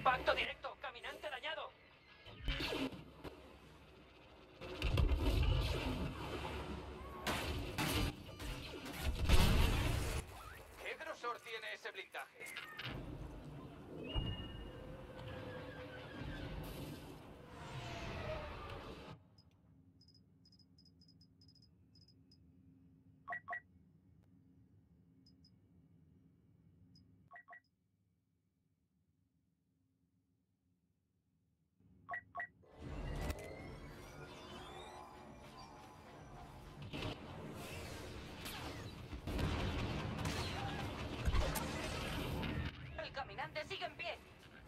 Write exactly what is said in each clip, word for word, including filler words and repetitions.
Impacto directo. Caminante dañado. ¿Qué grosor tiene ese blindaje? El caminante sigue en pie.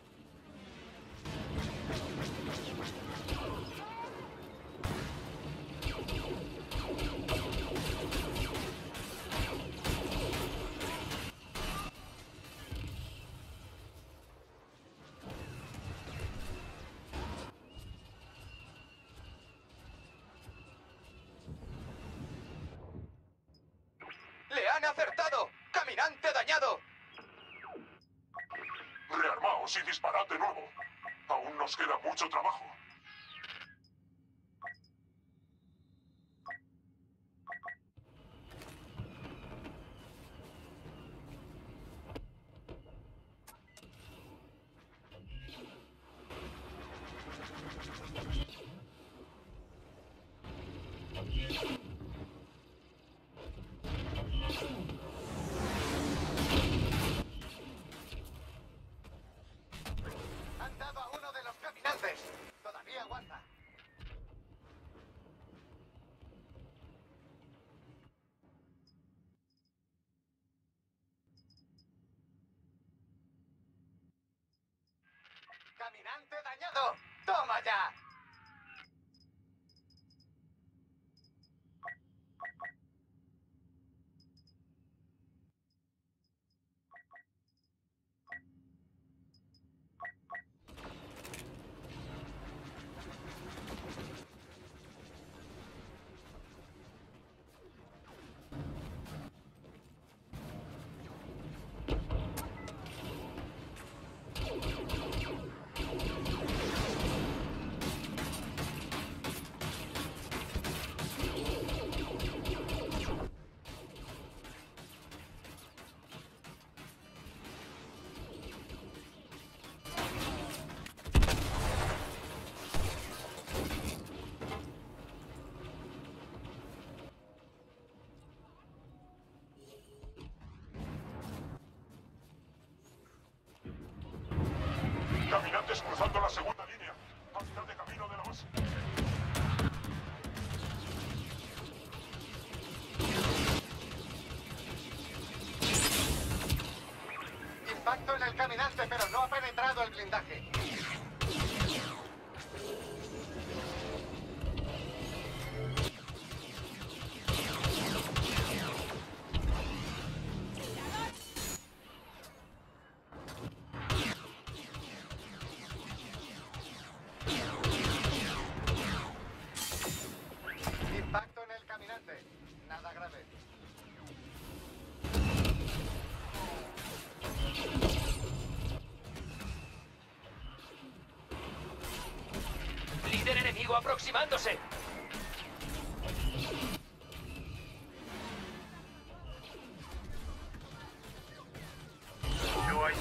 ¡Le han acertado! ¡Caminante dañado! Rearmaos y disparad de nuevo. Aún nos queda mucho trabajo. Han dado a uno de los caminantes. Todavía aguanta. ¡Caminante dañado! ¡Toma ya! Caminantes cruzando la segunda línea. A mitad de camino de la base. Impacto en el caminante, pero no ha penetrado el blindaje. Impacto en el caminante. Nada grave. Líder enemigo aproximándose. No hay...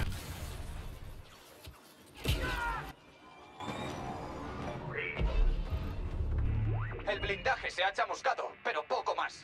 El blindaje se ha chamuscado, pero poco más.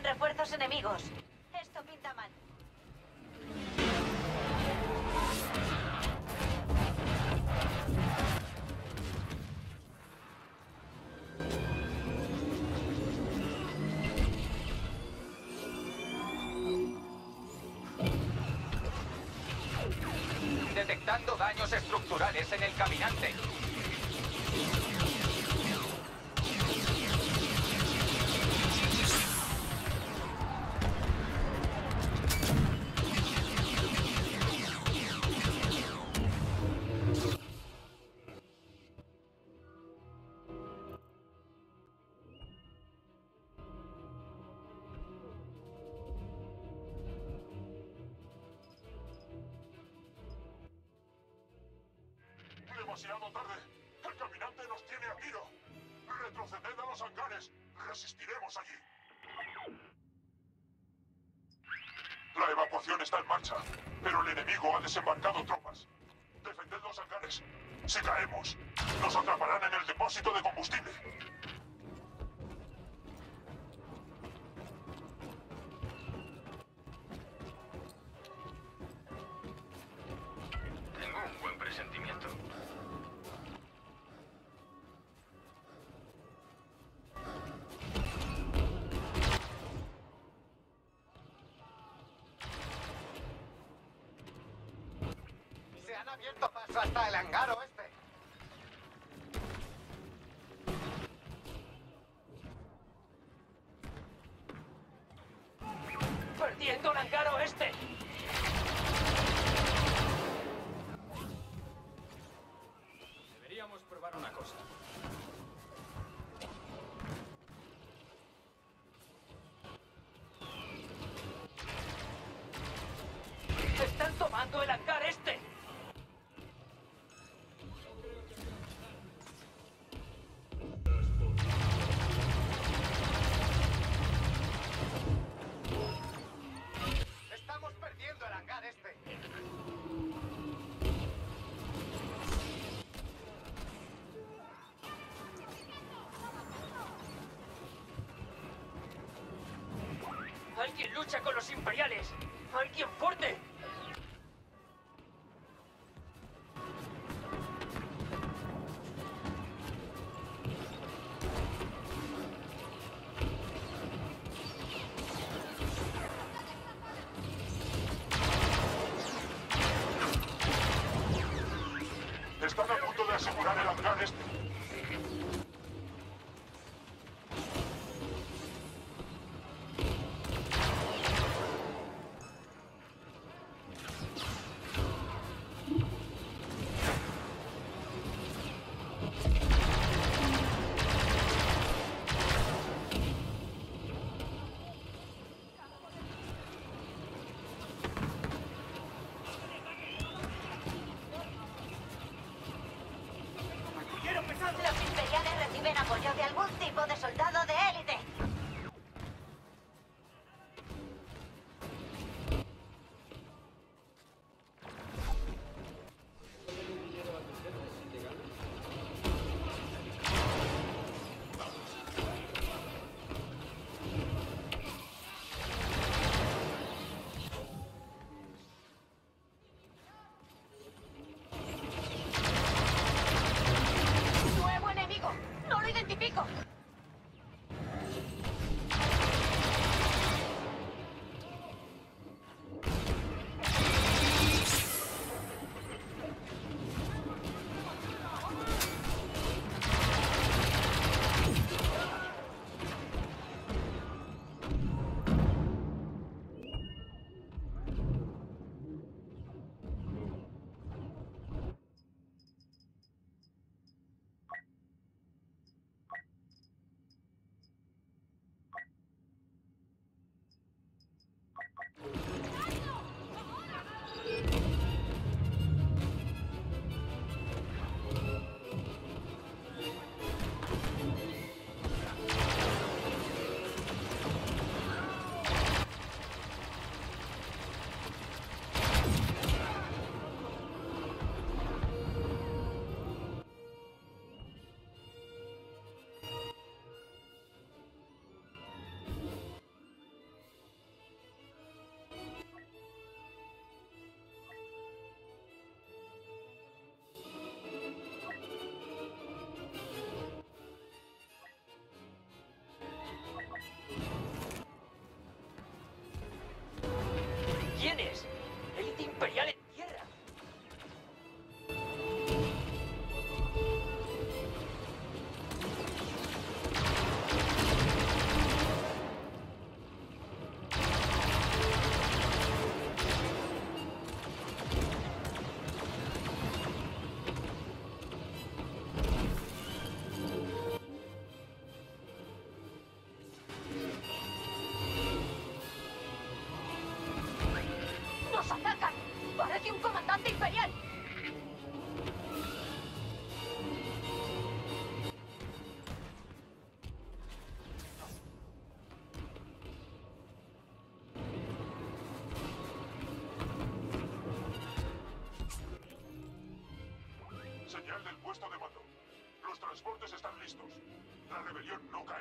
refuerzos enemigos. Esto pinta mal. Detectando daños estructurales en el caminante. Demasiado tarde. El caminante nos tiene a tiro. Retroceded a los hangares. Resistiremos allí. La evacuación está en marcha, pero el enemigo ha desembarcado tropas. Defended los hangares. Si caemos, nos atraparán en el depósito de combustible. Tengo un buen presentimiento. Se han abierto paso hasta el hangar oeste. ¡Perdiendo el hangar oeste! Deberíamos probar una cosa. ¡Están tomando el hangar este! Estamos perdiendo el hangar este. ¡Alguien lucha con los imperiales! ¡Alguien fuerte! Están a punto de asegurar el hangar este. ¡Hay un comandante imperial! Señal del puesto de mando. Los transportes están listos. La rebelión no cae.